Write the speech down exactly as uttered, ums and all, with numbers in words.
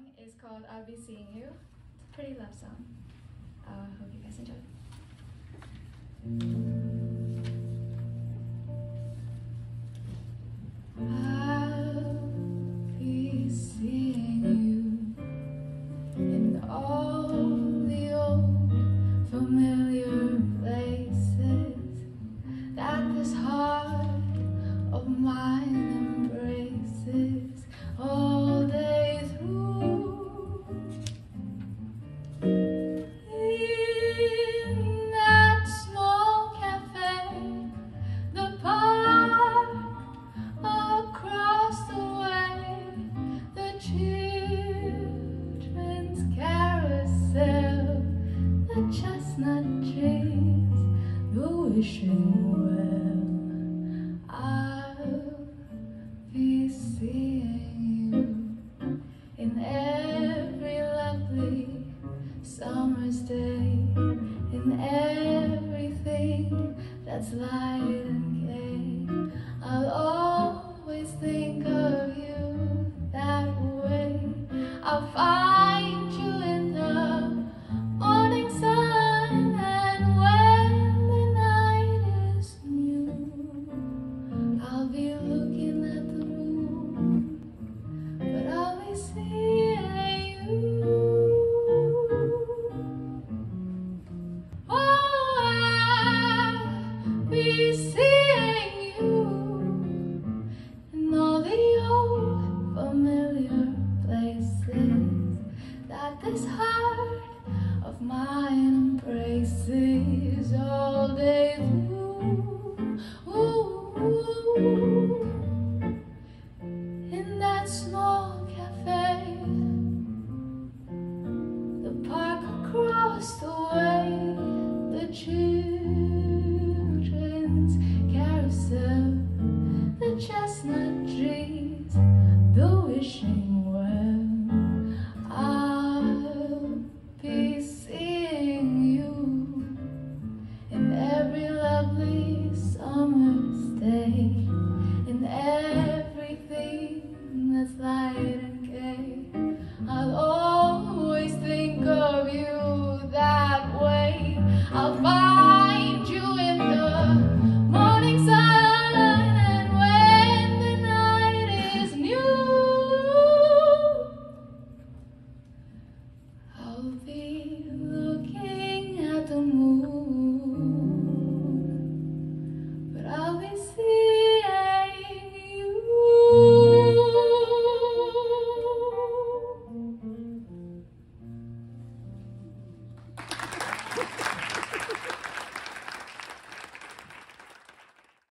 song is called I'll Be Seeing You. It's a pretty love song. I uh, hope you guys enjoy. I'll be seeing you in all the old familiar places that this heart of mine embraces all day through. In that small cafe, the park across the way, the children's carousel, the chestnut trees, the wishing well. I'll be seeing you in every lovely summer's day, in everything that's light and gay. I'll always think of you that way. I'll find you in the morning sun, and when the night is new, I'll be looking at the moon, but I'll be seeing you. Be seeing you in all the old familiar places that this heart of mine embraces all day through. Ooh, in that small cafe, the park across the way, the carousel, the chestnut trees, the wishing well. I'll be seeing you in every lovely summer's day, in everything that's light and